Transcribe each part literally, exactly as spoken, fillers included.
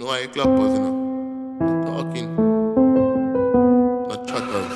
know I clappers, you know. I'm talking. Not chatters.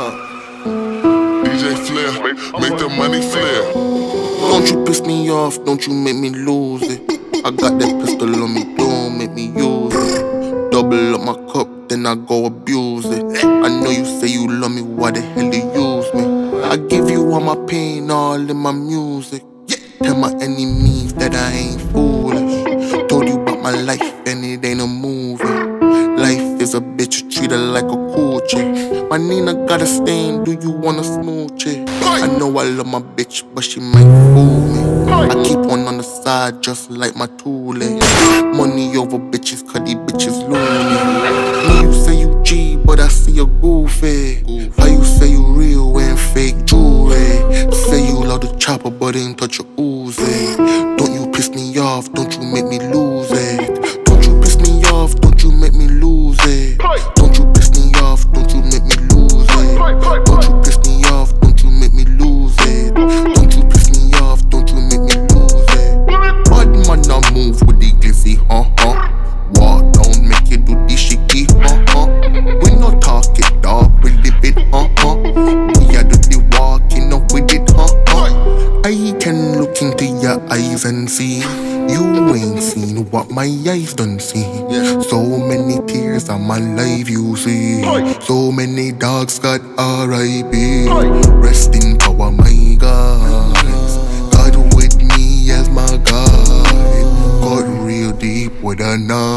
Huh. D J Flair, make, make the money flare. Don't you piss me off, don't you make me lose it. I got that pistol on me, don't make me use it. Double up my cup, then I go abuse it. I know you say you love me, why the hell you use me? I give you all my pain, all in my music. Tell my enemies that I ain't foolish. Told you about my life and it ain't a movie. Life is a bitch, treat her like a cool chick. My Nina got a stain, do you wanna smooch it? I know I love my bitch, but she might fool me. I keep one on the side just like my toolie. Money over bitches, cause these bitches loony. Me, you say you G, but I see you goofy. How you say you real and fake jewelry? Say you love the chopper, but ain't touch your Uzi. Don't you piss me off, don't you make me lose it. Don't you piss me off, don't you make me lose it. Don't you piss me off, don't you make me lose it. Don't you piss me off, don't you make me lose it. Don't you piss me off, don't you make me lose it. Bad man, I move with the glizzy, huh huh. Walk down, make you do the shaky, huh huh. We no talk it, dog, we live it, huh huh. We a do the walking up with it, huh huh. I can look into your eyes and see you ain't seen what my eyes done see. So many tears on my life you see. So many dogs got R I P. Rest in power, my God. God with me as my guide. Got real deep with a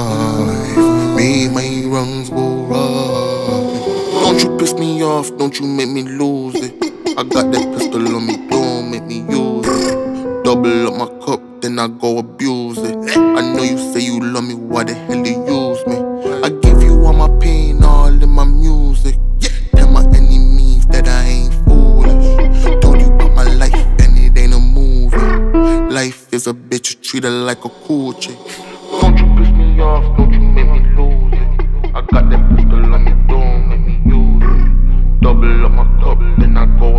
knife. Made my wrongs go right. Don't you piss me off, don't you make me lose it. I got that pistol on me, don't make me use it. Double up my cup, then I go abuse it. I know you say you love me, why the hell you use me? I give you all my pain, all in my music. Tell my enemies that I ain't foolish. Told you about my life and it ain't a movie. Life is a bitch, treat her like a cool chick. Don't you piss me off, don't you make me lose it. I got that pistol on me, don't make me use it. Double up my cup, then I go